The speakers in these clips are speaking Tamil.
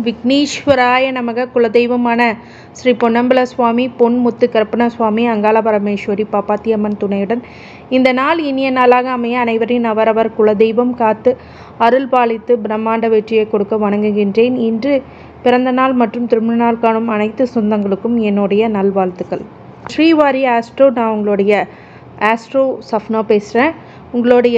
விக்னேஸ்வராய நமக. குலதெய்வமான ஸ்ரீ பொன்னம்பல சுவாமி, பொன்முத்து கருப்பண சுவாமி, அங்காள பரமேஸ்வரி, பாப்பாத்தியம்மன் துணையுடன் இந்த நாள் இனிய நாளாக அமைய அனைவரின் அவரவர் குலதெய்வம் காத்து அருள் பாலித்து பிரம்மாண்ட வெற்றியை கொடுக்க வணங்குகின்றேன். இன்று பிறந்த நாள் மற்றும் திருமண நாள் காணும் அனைத்து சொந்தங்களுக்கும் என்னுடைய நல்வாழ்த்துக்கள். ஸ்ரீவாரி ஆஸ்ட்ரோ, நான் உங்களுடைய ஆஸ்ட்ரோ சஃப்னா பேசுகிறேன். உங்களுடைய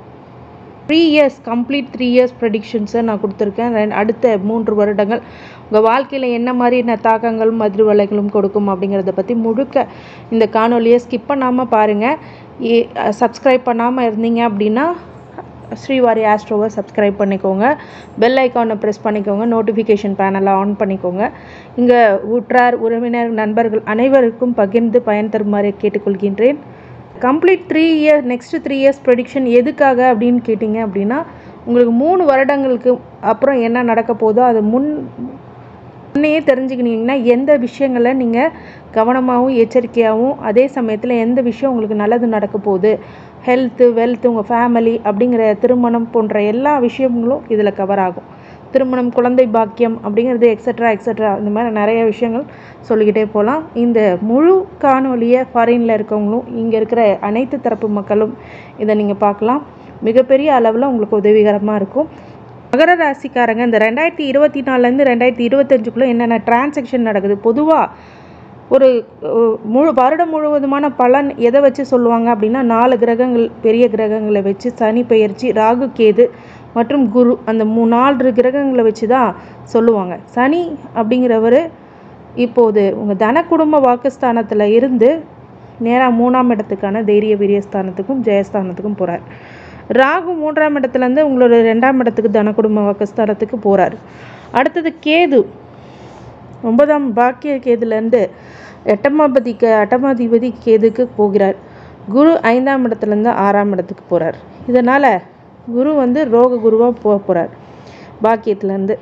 3 இயர்ஸ் கம்ப்ளீட் 3 இயர்ஸ் ப்ரெடிக்ஷன்ஸை நான் கொடுத்துருக்கேன். அடுத்த 3 வருடங்கள் உங்கள் வாழ்க்கையில் என்ன மாதிரியான தாக்கங்களும் அதிர்வலைகளும் கொடுக்கும் அப்படிங்கிறத பற்றி முழுக்க இந்த காணொலியை ஸ்கிப் பண்ணாமல் பாருங்கள். சப்ஸ்கிரைப் பண்ணாமல் இருந்தீங்க அப்படின்னா ஸ்ரீவாரி ஆஸ்ட்ரோவை சப்ஸ்கிரைப் பண்ணிக்கோங்க. பெல் ஐக்கானை ப்ரெஸ் பண்ணிக்கோங்க. நோட்டிஃபிகேஷன் பேனலை ஆன் பண்ணிக்கோங்க. இங்கே உற்றார் உறவினர் நண்பர்கள் அனைவருக்கும் பகிர்ந்து பயன் தருமாறு கேட்டுக்கொள்கின்றேன். Complete 3 years next 3 years prediction எதுக்காக அப்படின்னு கேட்டிங்க அப்படின்னா, உங்களுக்கு 3 வருடங்களுக்கு அப்புறம் என்ன நடக்க போதோ அது முன்னையே தெரிஞ்சுக்கினீங்கன்னா எந்த விஷயங்களை நீங்கள் கவனமாகவும் எச்சரிக்கையாகவும், அதே சமயத்தில் எந்த விஷயம் உங்களுக்கு நல்லது நடக்க போகுது, ஹெல்த்து, வெல்த்து, உங்கள் ஃபேமிலி அப்படிங்கிற திருமணம் போன்ற எல்லா விஷயங்களும் இதில் கவர் ஆகும். திருமணம், குழந்தை பாக்கியம் அப்படிங்கிறது எக்ஸட்ரா இந்த மாதிரி நிறைய விஷயங்கள் சொல்லிக்கிட்டே போகலாம். இந்த முழு காணொலியை ஃபாரினில் இருக்கவங்களும் இங்கே இருக்கிற அனைத்து தரப்பு மக்களும் இதை நீங்கள் பார்க்கலாம். மிகப்பெரிய அளவில் உங்களுக்கு உதவிகரமாக இருக்கும். மகர ராசிக்காரங்க, இந்த 2024லேருந்து 2025க்குள்ளே என்னென்ன டிரான்சாக்ஷன் நடக்குது, பொதுவாக ஒரு வருடம் முழுவதுமான பலன் எதை வச்சு சொல்லுவாங்க அப்படின்னா, 4 கிரகங்கள், பெரிய கிரகங்களை வச்சு, சனி பெயர்ச்சி, ராகு கேது மற்றும் குரு, அந்த 4 கிரகங்களை வச்சு தான் சொல்லுவாங்க. சனி அப்படிங்கிறவர் இப்போது உங்கள் தன குடும்ப வாக்குஸ்தானத்தில் இருந்து நேராக 3ஆம் இடத்துக்கான தைரிய வீரியஸ்தானத்துக்கும் ஜெயஸ்தானத்துக்கும் போகிறார். ராகு 3ஆம் இடத்துலேருந்து உங்களோட 2ஆம் இடத்துக்கு தன குடும்ப வாக்குஸ்தானத்துக்கு போகிறார். அடுத்தது கேது 9ஆம் பாக்கிய கேதுலேருந்து 8ஆம் கேதுக்கு போகிறார். குரு 5ஆம் இடத்துலேருந்து 6ஆம் இடத்துக்கு போகிறார். இதனால் குரு ரோக குருவாக போகிறார் பாக்கியத்துலேருந்து.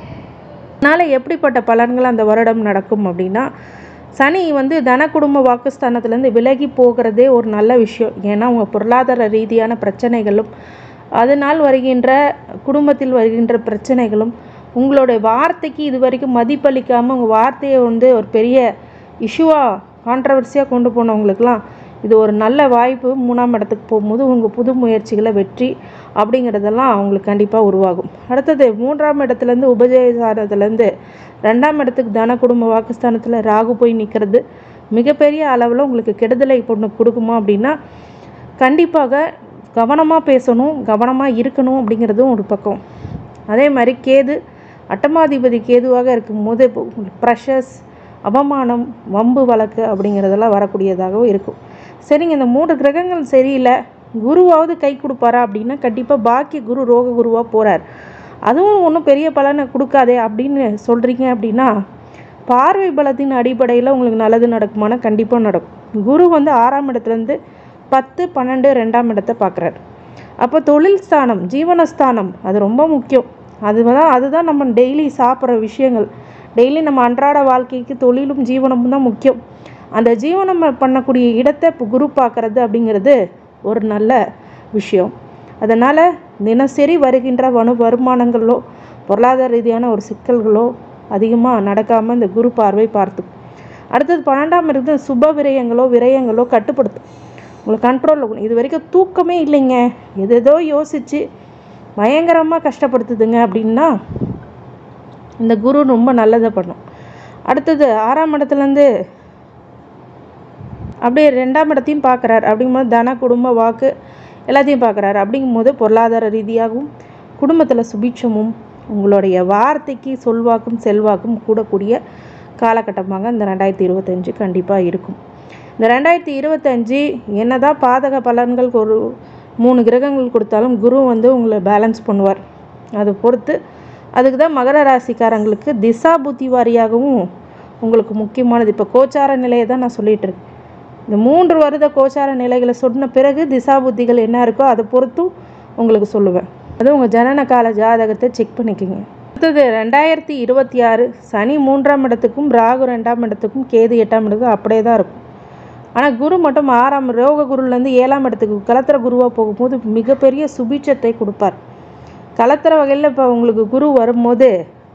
அதனால் எப்படிப்பட்ட பலன்கள் அந்த வருடம் நடக்கும் அப்படின்னா, சனி தன குடும்ப வாக்குஸ்தானத்துலேருந்து விலகி போகிறதே ஒரு நல்ல விஷயம். ஏன்னா உங்கள் பொருளாதார ரீதியான பிரச்சனைகளும், அதனால் வருகின்ற குடும்பத்தில் வருகின்ற பிரச்சனைகளும், உங்களுடைய வார்த்தைக்கு இது வரைக்கும் மதிப்பளிக்காமல் உங்கள் வார்த்தையை ஒரு பெரிய இஷ்யூவாக கான்ட்ரவர்சியாக கொண்டு போனவங்களுக்கெல்லாம் இது ஒரு நல்ல வாய்ப்பு. 3ஆம் இடத்துக்கு போகும்போது உங்கள் புது முயற்சிகளை வெற்றி அப்படிங்கிறதெல்லாம் அவங்களுக்கு கண்டிப்பாக உருவாகும். அடுத்தது 3ஆம் இடத்துலேருந்து உபஜயஸ்தானத்துலேருந்து 2ஆம் இடத்துக்கு தன குடும்ப வாக்குஸ்தானத்தில் ராகு போய் நிற்கிறது மிகப்பெரிய அளவில் உங்களுக்கு கெடுதலை கொடுக்குமா அப்படின்னா, கண்டிப்பாக கவனமாக பேசணும், கவனமாக இருக்கணும் அப்படிங்கிறதும் ஒரு பக்கம். அதே மாதிரி கேது 8ஆம் கேதுவாக இருக்கும்போது ப்ரெஷர்ஸ், அவமானம், வம்பு வழக்கு அப்படிங்கிறதெல்லாம் வரக்கூடியதாகவும் இருக்கும். சரிங்க, இந்த 3 கிரகங்கள் சரியில்லை, குருவாவது கை கொடுப்பாரா அப்படின்னா, கண்டிப்பாக பாக்கிய குரு ரோக குருவாக போகிறார். அதுவும் ஒன்றும் பெரிய பலனை கொடுக்காதே அப்படின்னு சொல்கிறீங்க அப்படின்னா, பார்வை பலத்தின் அடிப்படையில் உங்களுக்கு நல்லது நடக்குமானா கண்டிப்பாக நடக்கும். குரு 6ஆம் இடத்துலேருந்து 10, 12, 2ஆம் இடத்தை பார்க்குறாரு. அப்போ தொழில் ஸ்தானம், ஜீவனஸ்தானம் அது ரொம்ப முக்கியம். அதுதான் நம்ம டெய்லி சாப்பிட்ற விஷயங்கள். டெய்லி நம்ம அன்றாட வாழ்க்கைக்கு தொழிலும் ஜீவனமும் தான் முக்கியம். அந்த ஜீவனம் பண்ணக்கூடிய இடத்தை இப்போ குரு பார்க்குறது அப்படிங்கிறது ஒரு நல்ல விஷயம். அதனால் தினசரி வருகின்ற வருமானங்களோ பொருளாதார ரீதியான ஒரு சிக்கல்களோ அதிகமாக நடக்காமல் இந்த குரு பார்வை பார்த்துக்கும். அடுத்தது 12ஆம் இடத்துல சுப விரயங்களோ கட்டுப்படுத்தும், உங்களுக்கு கண்ட்ரோலில் இருக்கணும். இது வரைக்கும் தூக்கமே இல்லைங்க, எதோ யோசித்து பயங்கரமாக கஷ்டப்படுத்துதுங்க அப்படின்னா இந்த குரு ரொம்ப நல்லதை பண்ணும். அடுத்தது 6ஆம் இடத்துலேருந்து அப்படியே 2ஆம் இடத்தையும் பார்க்குறாரு. அப்படிங்கும்போது தன குடும்ப வாக்கு எல்லாத்தையும் பார்க்குறாரு. அப்படிங்கும்போது பொருளாதார ரீதியாகவும் குடும்பத்தில் சுபிட்சமும் உங்களுடைய வார்த்தைக்கு சொல்வாக்கும் செல்வாக்கும் கூடக்கூடிய காலகட்டமாக இந்த 2025 கண்டிப்பாக இருக்கும். இந்த 2025 என்னதான் பாதக பலன்கள் ஒரு 3 கிரகங்கள் கொடுத்தாலும் குரு உங்களை பேலன்ஸ் பண்ணுவார். அதை பொறுத்து அதுக்கு தான் மகர ராசிக்காரங்களுக்கு திசா புத்தி வாரியாகவும் உங்களுக்கு முக்கியமானது. இப்போ கோச்சார நிலையை தான் நான் சொல்லிகிட்டு இருக்கேன். இந்த 3 வருட கோச்சார நிலைகளை சொன்ன பிறகு திசா புத்திகள் என்ன இருக்கோ அதை பொறுத்தும் உங்களுக்கு சொல்லுவேன். அது உங்கள் ஜனன கால ஜாதகத்தை செக் பண்ணிக்கோங்க. அடுத்தது 2026 சனி 3ஆம் இடத்துக்கும் ராகு 2ஆம் இடத்துக்கும் கேது 8ஆம் இடத்துக்கும் அப்படியே தான் இருக்கும். ஆனால் குரு மட்டும் 6ஆம் ரோக குருலேருந்து 7ஆம் இடத்துக்கு கலத்திர குருவாக போகும்போது மிகப்பெரிய சுபீட்சத்தை கொடுப்பார். கலத்திர வகையில் இப்போ உங்களுக்கு குரு வரும்போது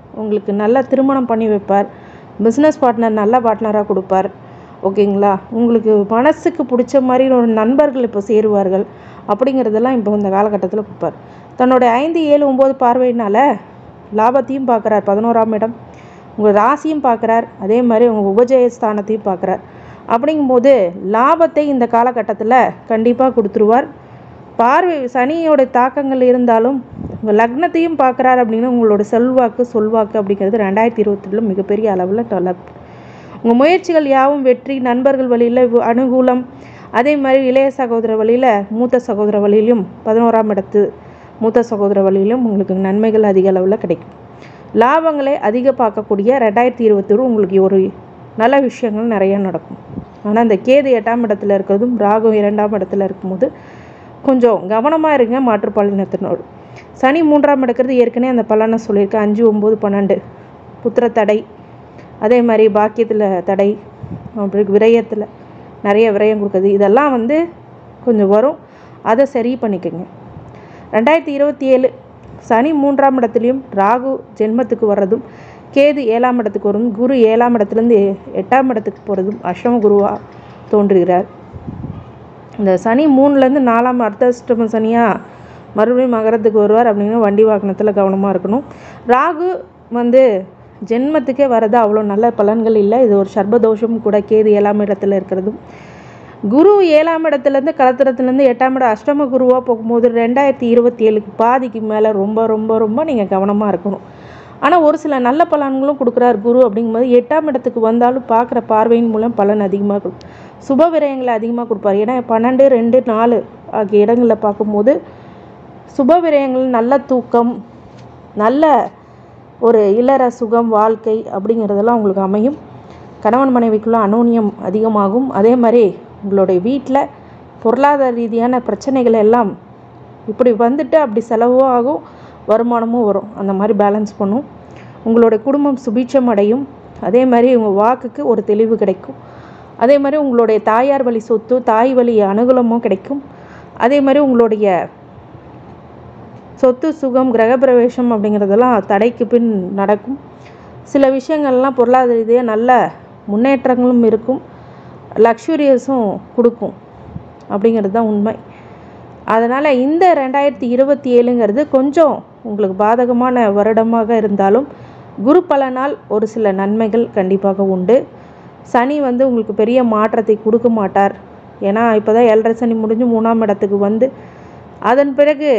உங்களுக்கு நல்ல திருமணம் பண்ணி வைப்பார். பிஸ்னஸ் பார்ட்னர் நல்ல பார்ட்னராக கொடுப்பார். ஓகேங்களா? உங்களுக்கு மனசுக்கு பிடிச்ச மாதிரி ஒரு நண்பர்கள் இப்போ சேருவார்கள். அப்படிங்கிறதெல்லாம் இப்போ இந்த காலகட்டத்தில் கொடுப்பார். தன்னோட 5, 7, 9 பார்வையினால் லாபத்தையும் பார்க்குறார். 11ஆம் இடம் உங்கள் ராசியும் பார்க்குறார். அதே மாதிரி உங்கள் உபஜயஸ்தானத்தையும் பார்க்குறார். அப்படிங்கும்போது லாபத்தை இந்த காலகட்டத்தில் கண்டிப்பாக கொடுத்துருவார். பார்வை சனியோட தாக்கங்கள் இருந்தாலும் உங்கள் லக்னத்தையும் பார்க்குறாரு அப்படின்னா உங்களோட செல்வாக்கு சொல்வாக்கு அப்படிங்கிறது 2022 மிகப்பெரிய அளவில் டெவலப். உங்கள் முயற்சிகள் யாவும் வெற்றி. நண்பர்கள் வழியில் அனுகூலம். அதே மாதிரி இளைய சகோதர வழியில் மூத்த சகோதர வழியிலும் 11ஆம் இடத்து மூத்த சகோதர வழியிலும் உங்களுக்கு நன்மைகள் அதிக அளவில் கிடைக்கும். லாபங்களை அதிக பார்க்கக்கூடிய 2021 உங்களுக்கு ஒரு நல்ல விஷயங்கள் நிறைய நடக்கும். ஆனால் அந்த கேது 8ஆம் இடத்துல இருக்கிறதும் ராகு 2ஆம் இடத்துல இருக்கும்போது கொஞ்சம் கவனமாக இருங்க. மாற்றுப்பாலினத்தினோடு சனி 3ஆம் இடக்கிறது ஏற்கனவே அந்த பலனை சொல்லியிருக்கேன். 5, 9, 12 புத்திர தடை. அதே மாதிரி பாக்கியத்தில் தடை, அப்படி விரயத்தில் நிறைய விரயம் கொடுக்குறது. இதெல்லாம் கொஞ்சம் வரும். அதை சரி பண்ணிக்கோங்க. 2027 சனி 3ஆம் இடத்துலையும் ராகு ஜென்மத்துக்கு வர்றதும் கேது 7ஆம் இடத்துக்கு வரும். குரு 7ஆம் இடத்துலேருந்து 8ஆம் இடத்துக்கு போகிறதும் அஷ்டம குருவாக தோன்றுகிறார். இந்த சனி 3லேருந்து 4ஆம் அர்த்தாஷ்டம சனியாக மறுபடியும் மகரத்துக்கு வருவார். அப்படின்னா வண்டி வாகனத்தில் கவனமாக இருக்கணும். ராகு ஜென்மத்துக்கே வர்றது அவ்வளோ நல்ல பலன்கள் இல்லை. இது ஒரு சர்பதோஷம் கூட. கேது 7ஆம் இடத்துல இருக்கிறதும் குரு 7ஆம் இடத்துலேருந்து கலத்திரத்துலேருந்து 8ஆம் இடம் அஷ்டம குருவாக போகும்போது 2027 பாதிக்கு மேலே ரொம்ப ரொம்ப ரொம்ப நீங்கள் கவனமாக இருக்கணும். ஆனால் ஒரு சில நல்ல பலன்களும் கொடுக்குறார் குரு. அப்படிங்கும்போது 8ஆம் இடத்துக்கு வந்தாலும் பார்க்குற பார்வையின் மூலம் பலன் அதிகமாக கொடுக்கும். சுப விரயங்களை அதிகமாக கொடுப்பார். ஏன்னா 12, 2, 4 ஆகிய இடங்களில் பார்க்கும்போது சுப விரயங்கள், நல்ல தூக்கம், நல்ல ஒரு இல்லற சுகம், வாழ்க்கை அப்படிங்கிறதெல்லாம் உங்களுக்கு அமையும். கணவன் மனைவிக்குள்ள அனோன்யம் அதிகமாகும். அதே மாதிரி உங்களுடைய வீட்டில் பொருளாதார ரீதியான பிரச்சனைகள் எல்லாம் இப்படி வந்துட்டு அப்படி செலவும் ஆகும், வருமானமும் வரும். அந்த மாதிரி பேலன்ஸ் பண்ணும். உங்களுடைய குடும்பம் சுபீட்சம் அடையும். அதே மாதிரி உங்கள் வாக்குக்கு ஒரு தெளிவு கிடைக்கும். அதே மாதிரி உங்களுடைய தாயார் வழி சொத்து, தாய் வழி அனுகூலமும் கிடைக்கும். அதே மாதிரி உங்களுடைய சொத்து சுகம், கிரகப்பிரவேசம் அப்படிங்கிறதெல்லாம் தடைக்கு பின் நடக்கும். சில விஷயங்கள்லாம் பொருளாதார ரீதியாக நல்ல முன்னேற்றங்களும் இருக்கும். லக்ஸூரியஸும் கொடுக்கும் அப்படிங்கிறது தான் உண்மை. அதனால் இந்த 2027ங்கிறது கொஞ்சம் உங்களுக்கு பாதகமான வருடமாக இருந்தாலும் குரு பலனால் ஒரு சில நன்மைகள் கண்டிப்பாக உண்டு. சனி உங்களுக்கு பெரிய மாற்றத்தை கொடுக்க மாட்டார். ஏன்னா இப்போ தான் 7.5 சனி முடிஞ்சு 3ஆம் இடத்துக்கு அதன் பிறகு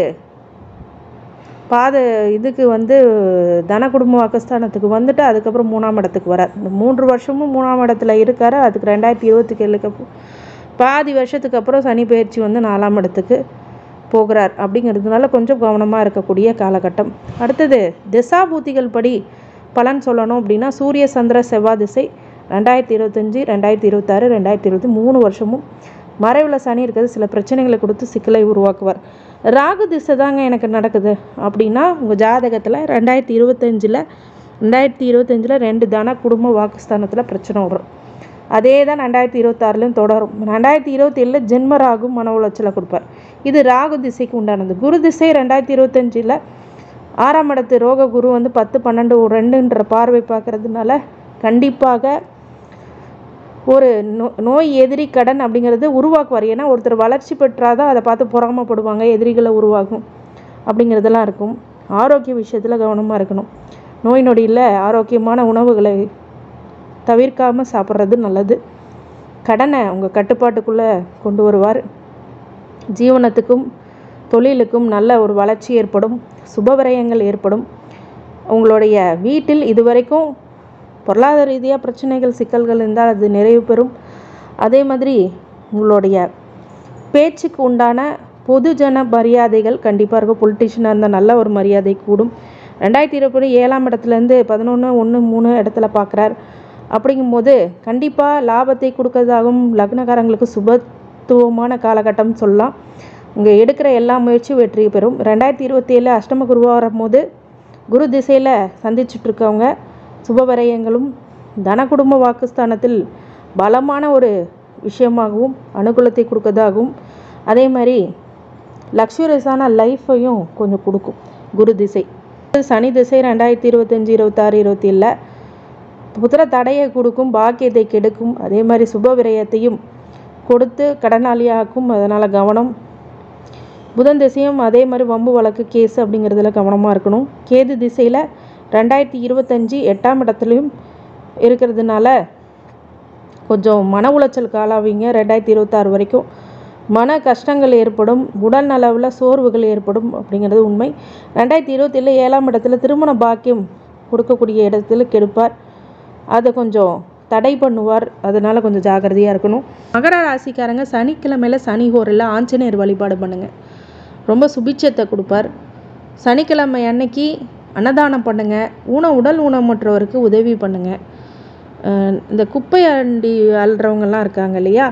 இதுக்கு தன குடும்ப வாக்குஸ்தானத்துக்கு அதுக்கப்புறம் 3ஆம் இடத்துக்கு வரார். இந்த 3 வருஷமும் 3ஆம் இடத்துல இருக்கார். அதுக்கு 2027 பாதி வருஷத்துக்கு அப்புறம் சனி பயிற்சி 4ஆம் இடத்துக்கு போகிறார். அப்படிங்கிறதுனால கொஞ்சம் கவனமாக இருக்கக்கூடிய காலகட்டம். அடுத்தது திசாபூத்திகள் படி பலன் சொல்லணும் அப்படின்னா சூரிய சந்திர செவ்வாய் திசை 2025, 2026, 2020 3 வருஷமும் மறைவில் சனி இருக்கிறது சில பிரச்சனைகளை கொடுத்து சிக்கலை உருவாக்குவார். ராகு திசை தாங்க எனக்கு நடக்குது அப்படின்னா உங்கள் ஜாதகத்தில் 2025 2 தன குடும்ப வாக்குஸ்தானத்தில் பிரச்சனை வரும். அதே தான் 2026 தொடரும். 2027 ஜென்ம ராகு மன உளைச்சலை கொடுப்பார். இது ராகு திசைக்கு உண்டானது. குரு திசை 2025 6ஆம் இடத்து ரோக குரு 10, 12, 2ன்ற பார்வை பார்க்கறதுனால கண்டிப்பாக ஒரு நோய் எதிரி கடன் அப்படிங்கிறது உருவாக்குவார். ஏன்னா ஒருத்தர் வளர்ச்சி பெற்றாதான் அதை பார்த்து பொறாமப்படுவாங்க, எதிரிகளை உருவாகும் அப்படிங்கிறதெல்லாம் இருக்கும். ஆரோக்கிய விஷயத்தில் கவனமாக இருக்கணும். நோய் நொடியில் ஆரோக்கியமான உணவுகளை தவிர்க்காமல் சாப்பிட்றது நல்லது. கடனை உங்கள் கட்டுப்பாட்டுக்குள்ளே கொண்டு வருவார். ஜீவனத்துக்கும் தொழிலுக்கும் நல்ல ஒரு வளர்ச்சி ஏற்படும். சுபவிரயங்கள் ஏற்படும். உங்களுடைய வீட்டில் இதுவரைக்கும் பொருளாதார ரீதியாக பிரச்சனைகள் சிக்கல்கள் இருந்தால் அது நிறைவு பெறும். அதே மாதிரி உங்களுடைய பேச்சுக்கு உண்டான பொதுஜன மரியாதைகள் கண்டிப்பாக இருக்கும். பொலிட்டிஷியனாக இருந்தால் நல்ல ஒரு மரியாதை கூடும். 2027 7ஆம் இடத்துலேருந்து 11, 1, 3 இடத்துல பார்க்குறார். அப்படிங்கும்போது கண்டிப்பாக லாபத்தை கொடுக்கறதாகவும் லக்னக்காரங்களுக்கு சுபத்துவமான காலகட்டம் சொல்லலாம். உங்கள் எடுக்கிற எல்லா முயற்சியும் வெற்றி பெறும். 2027 அஷ்டம குருவாக வரும்போது குரு திசையில் சந்திச்சுட்ருக்கவங்க சுபவரயங்களும் தன குடும்ப வாக்குஸ்தானத்தில் பலமான ஒரு விஷயமாகவும் அனுகூலத்தை கொடுக்கறதாகவும் அதே மாதிரி லக்ஸூரியஸான லைஃப்பையும் கொஞ்சம் கொடுக்கும் குரு திசை. சனி திசை 2025, 26, 27 புத்திர தடையை கொடுக்கும், பாக்கியத்தை கெடுக்கும். அதே மாதிரி சுப விரயத்தையும் கொடுத்து கடனாளியாக்கும். அதனால் கவனம். புதன் திசையும் அதே மாதிரி வம்பு வழக்கு கேஸு அப்படிங்கிறதுல கவனமாக இருக்கணும். கேது திசையில் 2025 8ஆம் இடத்துலையும் இருக்கிறதுனால கொஞ்சம் மன உளைச்சலுக்கு ஆளாவீங்க. 2026 வரைக்கும் மன கஷ்டங்கள் ஏற்படும், உடல் அளவில் சோர்வுகள் ஏற்படும் அப்படிங்கிறது உண்மை. 2027 7ஆம் இடத்துல திருமண பாக்கியம் கொடுக்கக்கூடிய இடத்துல கெடுப்பார், அதை கொஞ்சம் தடை பண்ணுவார். அதனால் கொஞ்சம் ஜாக்கிரதையாக இருக்கணும். மகர ராசிக்காரங்க சனிக்கிழமையில் சனி ஹோரில் ஆஞ்சநேயர் வழிபாடு பண்ணுங்கள், ரொம்ப சுபிட்சத்தை கொடுப்பார். சனிக்கிழமை அன்னைக்கு அன்னதானம் பண்ணுங்கள், உடல் ஊனமுற்றவருக்கு உதவி பண்ணுங்கள். இந்த குப்பை அண்டி அள்ளுறவங்கெல்லாம் இருக்காங்க இல்லையா,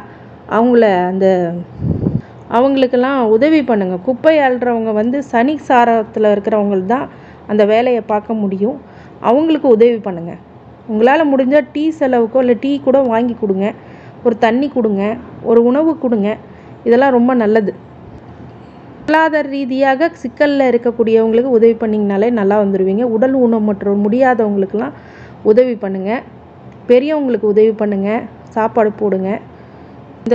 அவங்களுக்கெல்லாம் உதவி பண்ணுங்கள். குப்பை அள்ளுறவங்க சனி சாரத்தில் இருக்கிறவங்க தான் அந்த வேலையை பார்க்க முடியும். அவங்களுக்கு உதவி பண்ணுங்கள். உங்களால் முடிஞ்சால் டீ செலவுக்கோ இல்லை டீ கூட வாங்கி கொடுங்க, ஒரு தண்ணி கொடுங்க, ஒரு உணவு கொடுங்க. இதெல்லாம் ரொம்ப நல்லது. பொருளாதார ரீதியாக சிக்கலில் இருக்கக்கூடியவங்களுக்கு உதவி பண்ணிங்கனாலே நல்லா வந்துடுவீங்க. உடல் ஊனமுற்றோர் முடியாதவங்களுக்கெல்லாம் உதவி பண்ணுங்கள், பெரியவங்களுக்கு உதவி பண்ணுங்கள், சாப்பாடு போடுங்க. இந்த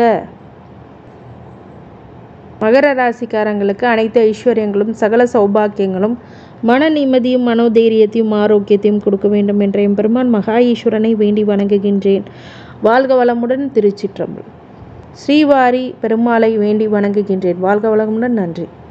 மகர ராசிக்காரங்களுக்கு அனைத்து ஐஸ்வர்யங்களும் சகல சௌபாக்கியங்களும் மன நிம்மதியும் மனோதைரியத்தையும் ஆரோக்கியத்தையும் கொடுக்க வேண்டும் என்ற எம்பெருமான் மகா ஈஸ்வரனை வேண்டி வணங்குகின்றேன். வாழ்க வளமுடன். திருச்சிற்றம்பலம். ஸ்ரீவாரி பெருமாளை வேண்டி வணங்குகின்றேன். வாழ்க வளமுடன். நன்றி.